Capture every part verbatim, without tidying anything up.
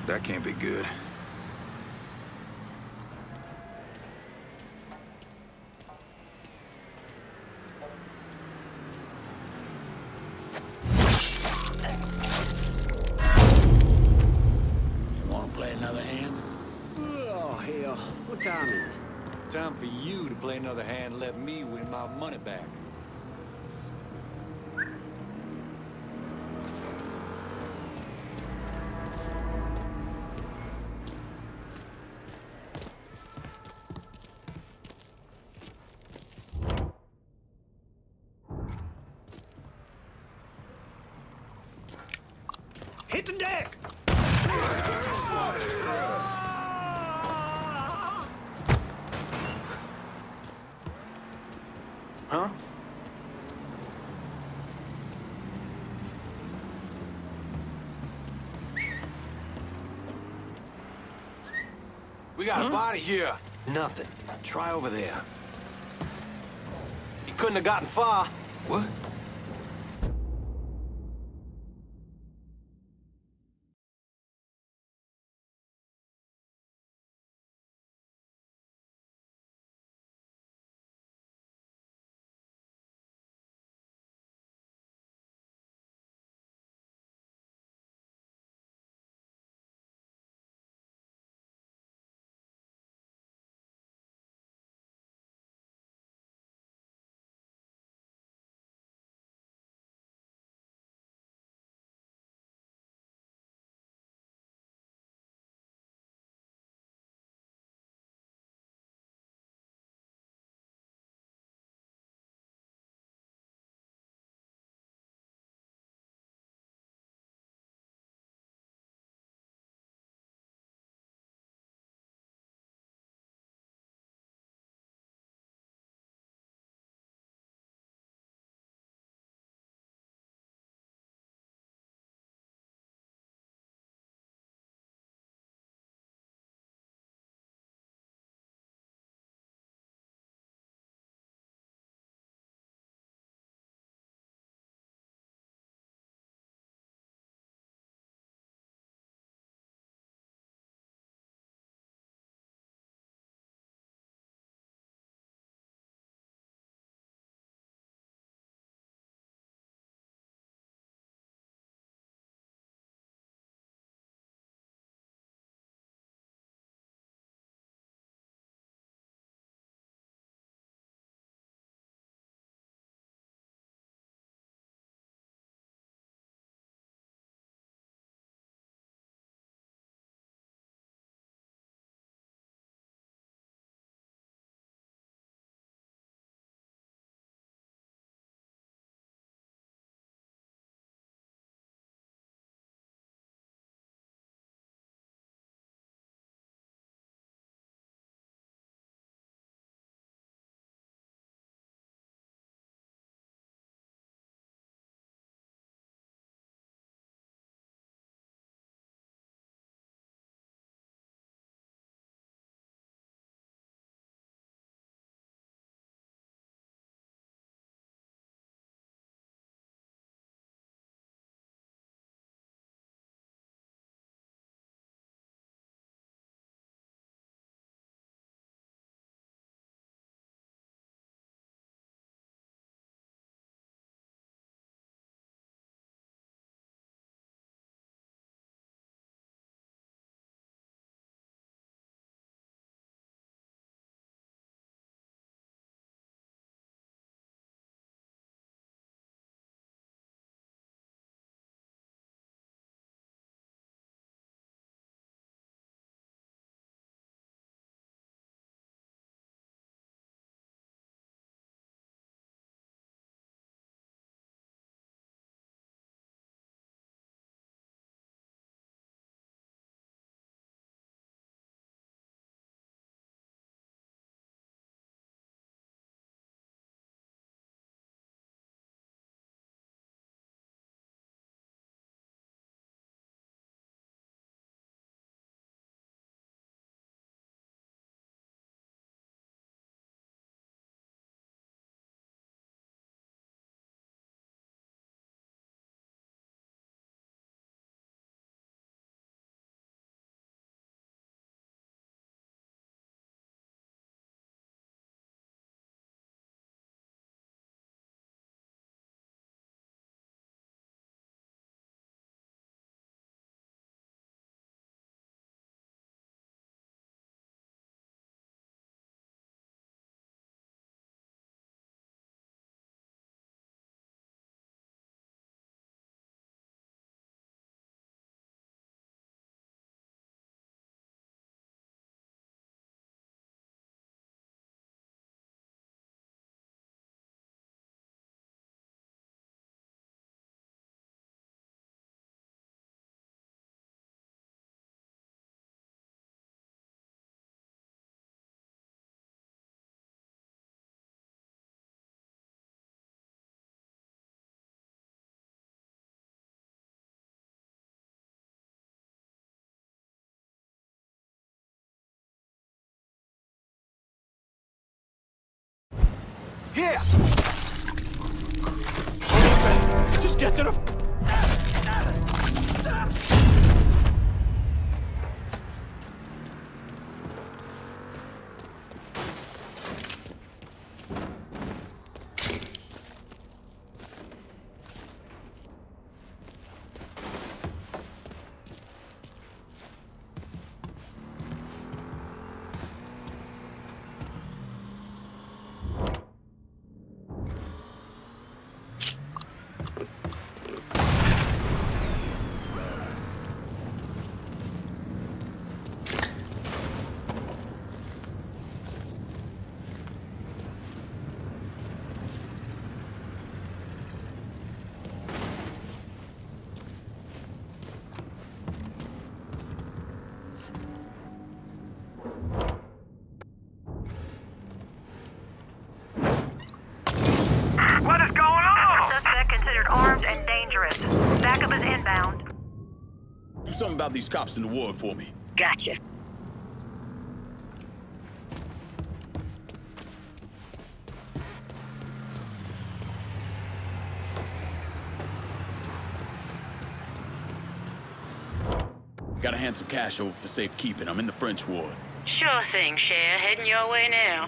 That can't be good. You wanna play another hand? Oh, hell. What time is it? Time for you to play another hand and let me win my money back. Hit the deck! Huh? We got a body here. Nothing. Try over there. He couldn't have gotten far. What? Here! Just get to the... What is going on? Suspect considered armed and dangerous. Backup is inbound. Do something about these cops in the ward for me. Gotcha. Gotta hand some cash over for safekeeping. I'm in the French ward. Sure thing, Cher. Heading your way now.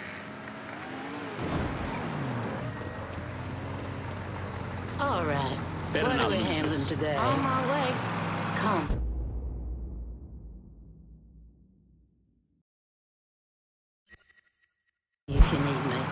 All right. Better What not are we lose handling this. today? On my way. Come. If you need me.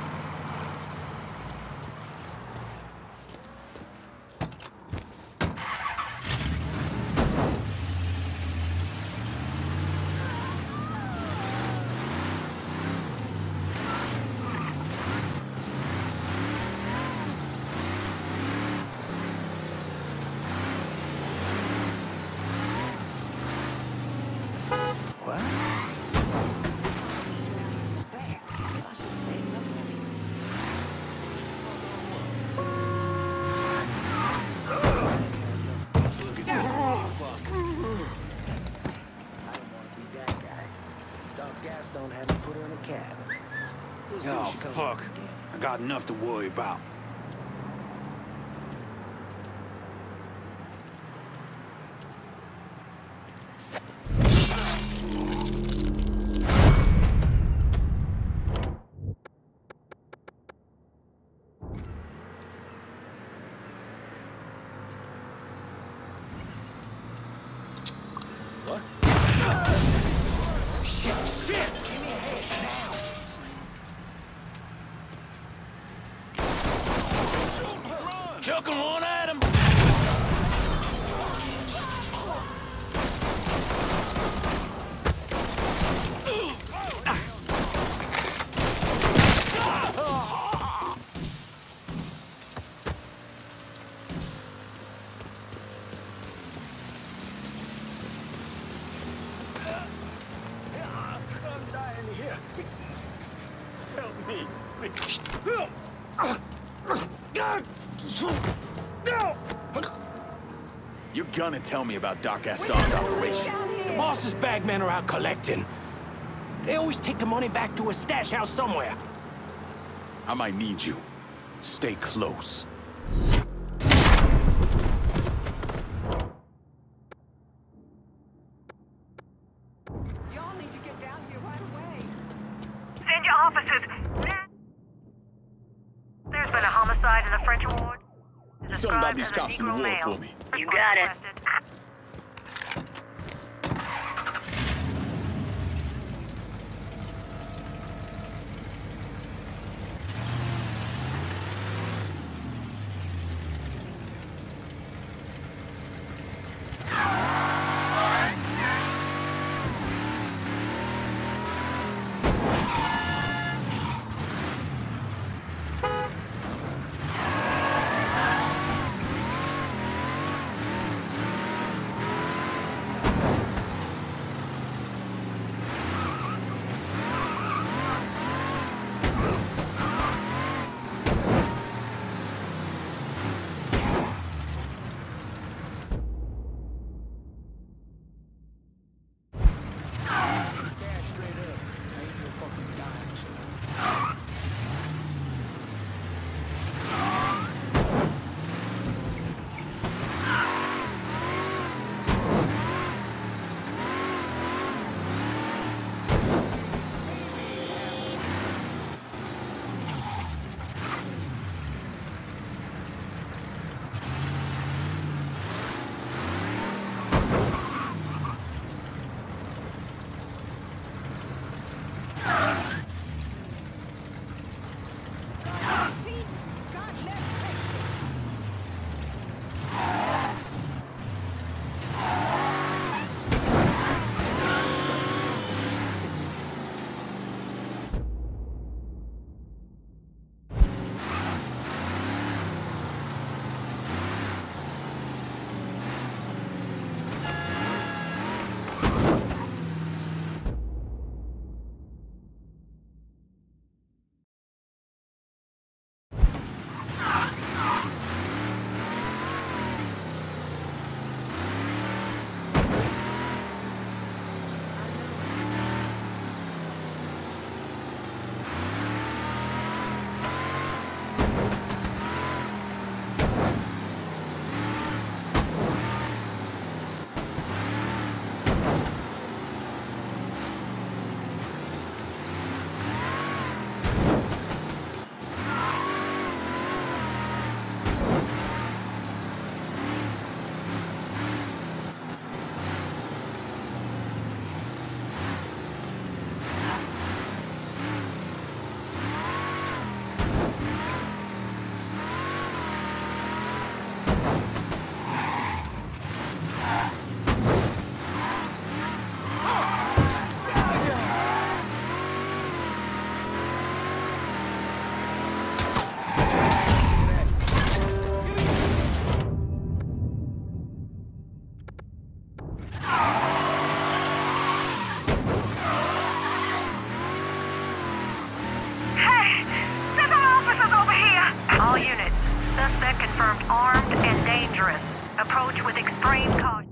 Don't have to put her in a cab. We'll see Oh, if she comes fuck. back again. I got enough to worry about. What? Shit, shit! Give me a hand now! Chucking one at him! I'm dying here. Help me. You're gonna tell me about Doc Gaston's operation. The boss's bagmen are out collecting. They always take the money back to a stash house somewhere. I might need you. Stay close. Y'all need to get down here right away. Send your officers. There's been a homicide in the French ward. Do something about these cops in the ward for me. You got it. Approach with extreme caution.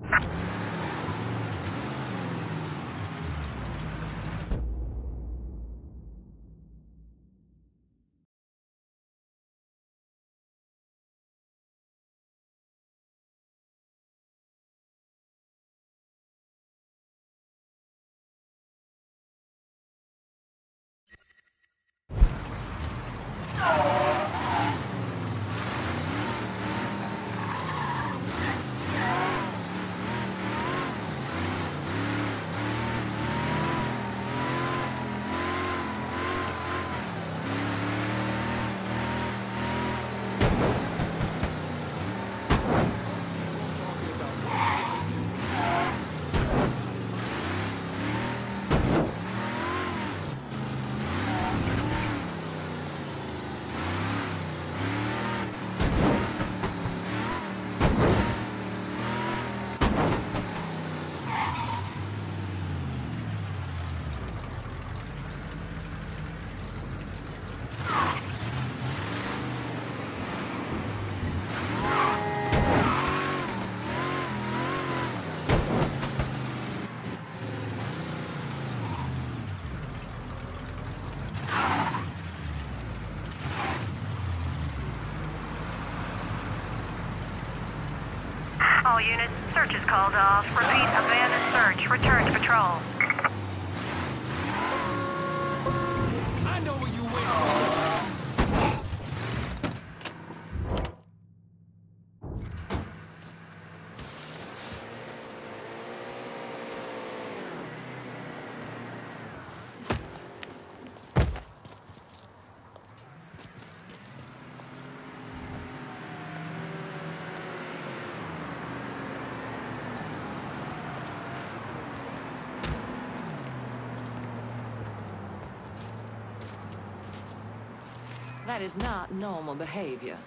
All units, search is called off. Repeat, abandoned search. Return to patrol. I know where you went. That is not normal behavior.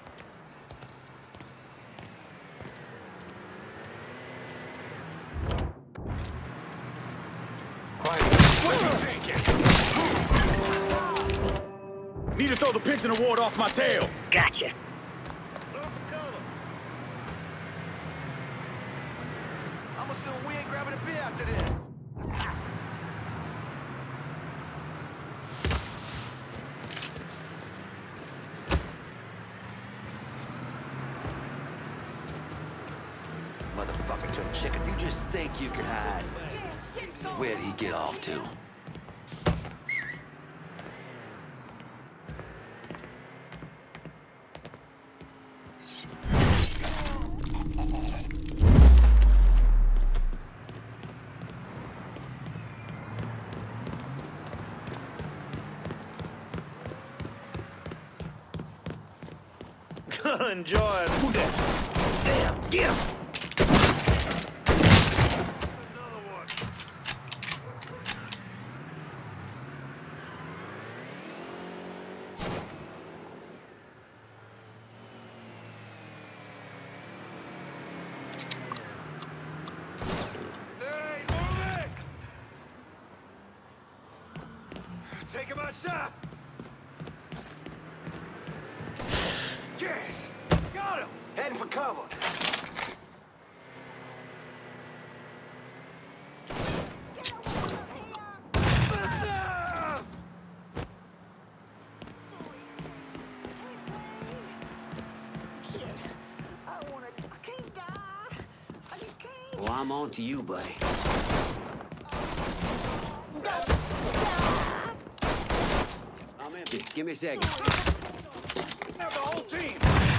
Need to throw the pigs in the ward off my tail. Gotcha. I'm assuming we ain't grabbing a beer after this. Motherfucker turned chicken. You just think you can hide. Where'd he get off to? Enjoy it. Who that? Damn, get him! Another one. Hey, move it! Taking my shot! Yes! Got him! Heading for cover. Well, I'm on to you, buddy. I'm empty. Give me a second. Have the whole team.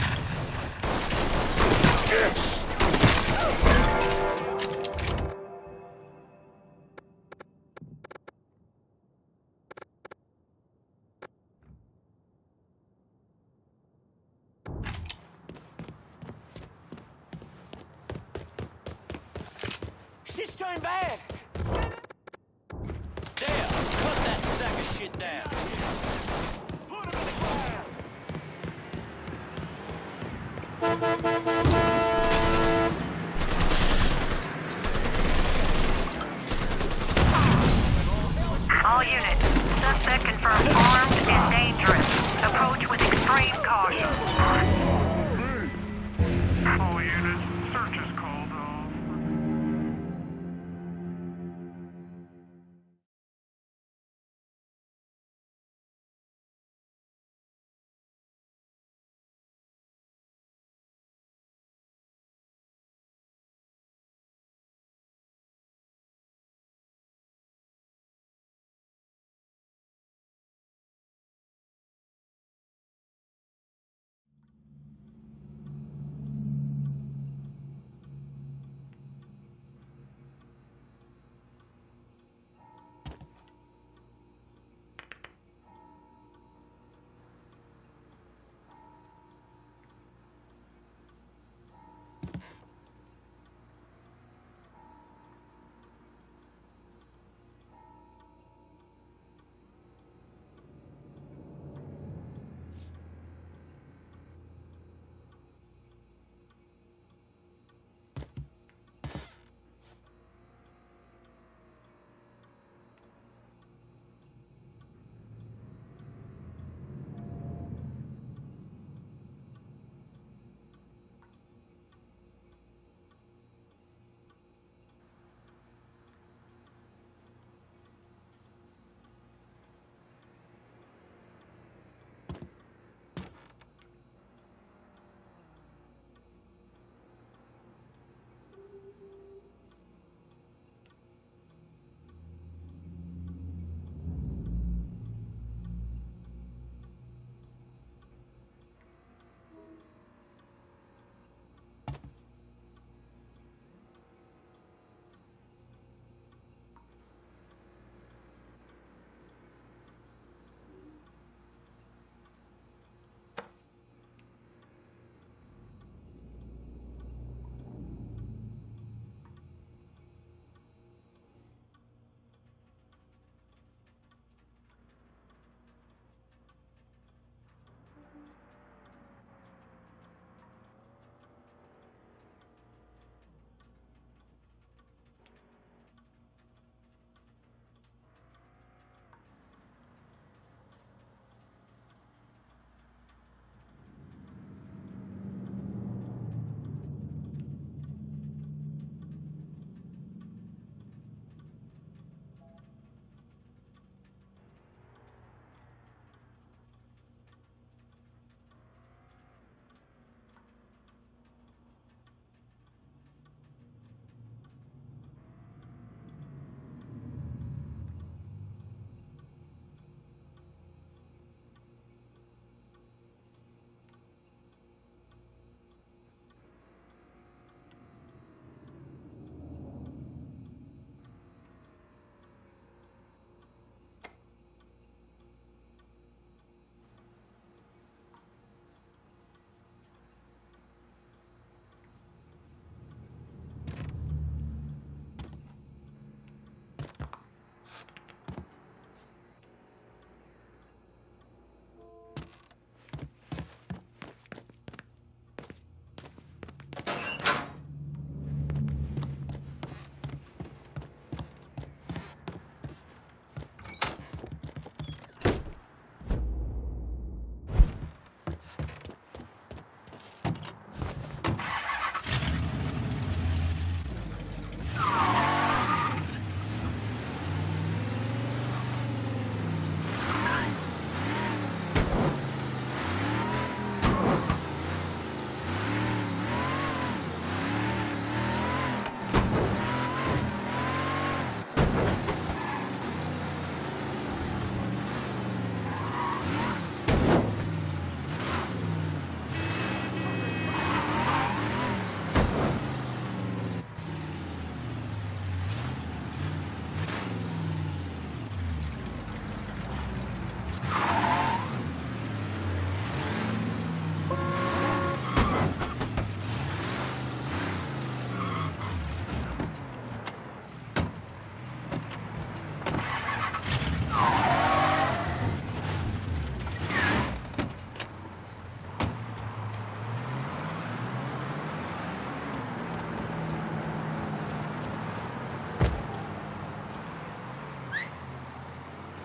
Shit's turned bad. Damn! Cut that sack of shit down. Put him in the ground. All units, suspect confirmed armed and dangerous. Approach with extreme caution. All units,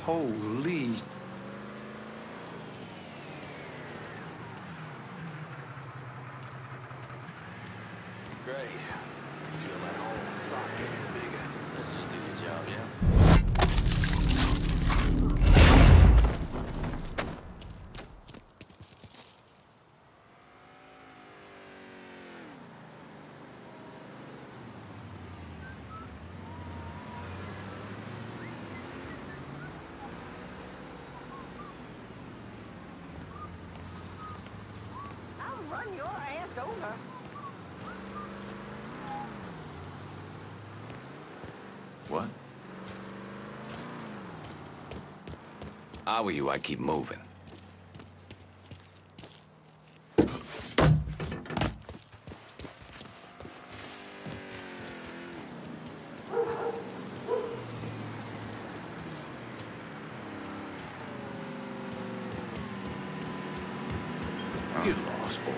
Holy. Great. Feel that whole socket bigger. Let's just do the job, yeah? I'll run your ass over. What? I were you, I'd keep moving. Get lost, boy.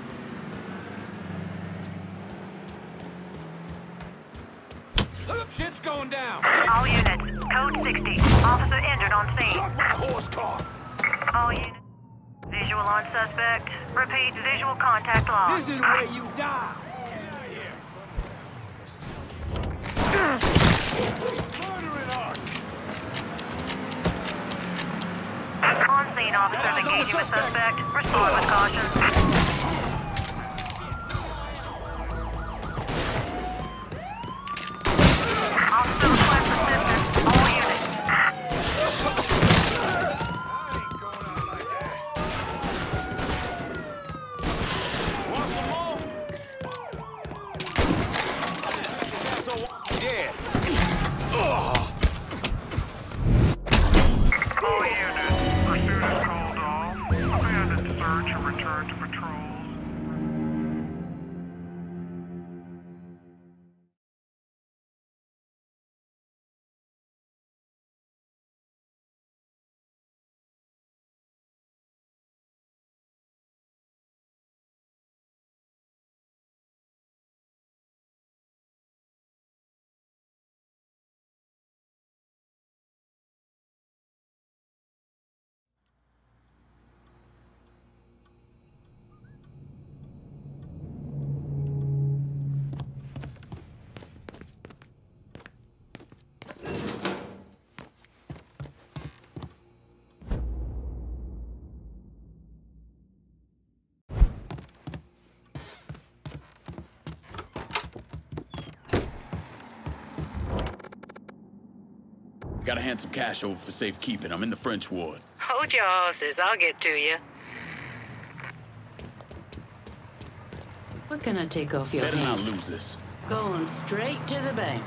Shit's going down. All units, code sixty. Officer injured on scene. Suck my horse car! All units, visual on suspect. Repeat, visual contact lost. This is where you die. Murdering us! On scene, officers engaging with suspect. Respond with caution. Officer request assistance. All units. I ain't going out like that. Want some more? Is that so? Yeah. All units. Pursuit is called off. Abandon search and return to patrols. Gotta hand some cash over for safekeeping. I'm in the French ward. Hold your horses. I'll get to you. What can I take off your Better not hands? lose this. Going straight to the bank.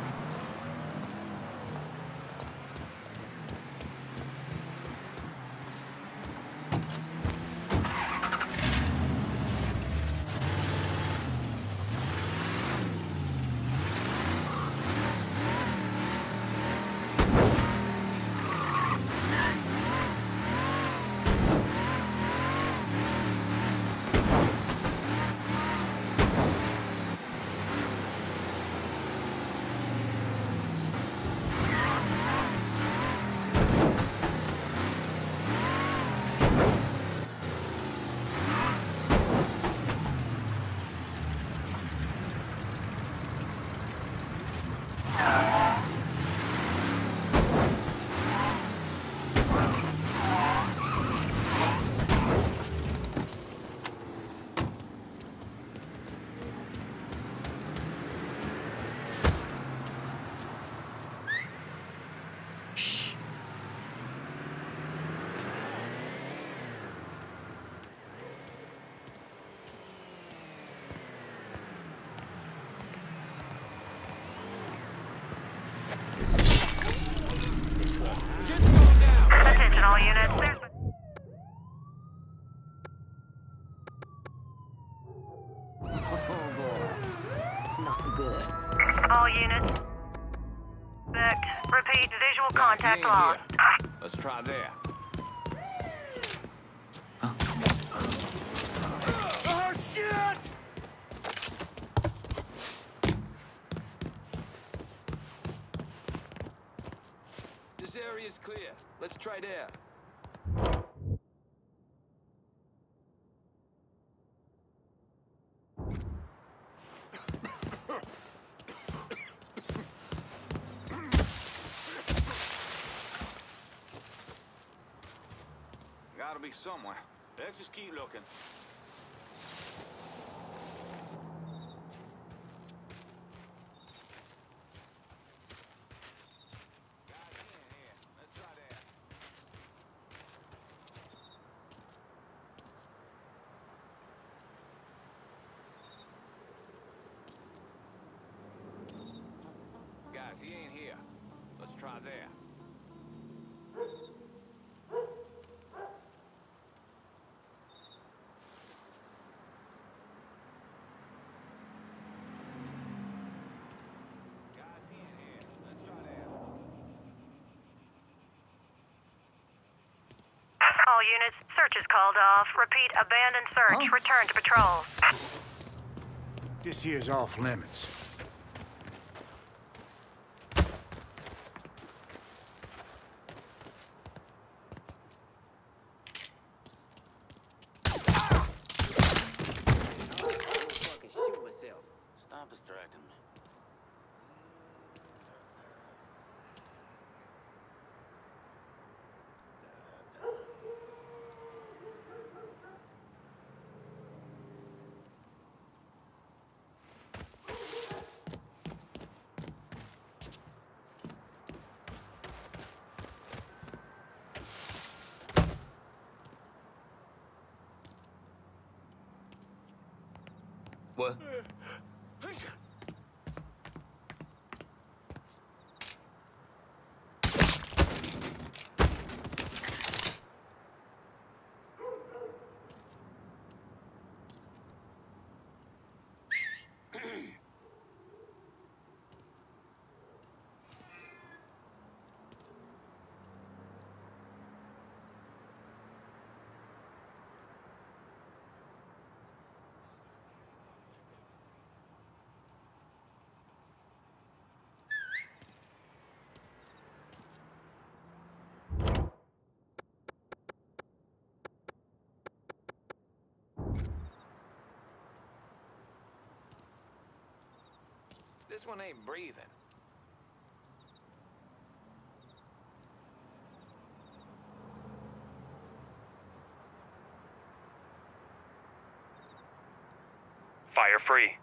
Attention all units. There's Oh boy, it's not good. all units. Suspect. Repeat, visual contact He ain't here. lost. Let's try there. Oh, shit! This area is clear. Let's try there. Gotta be somewhere. Let's just keep looking. Guys in here. Let's try that. Guys, he ain't here. Let's try there. Guys in here. Let's try that. All units, search is called off. Repeat, abandoned search. Huh? Return to patrol. This here's off limits. Fucking shoot myself. Stop distracting me. What? This one ain't breathing. Fire free.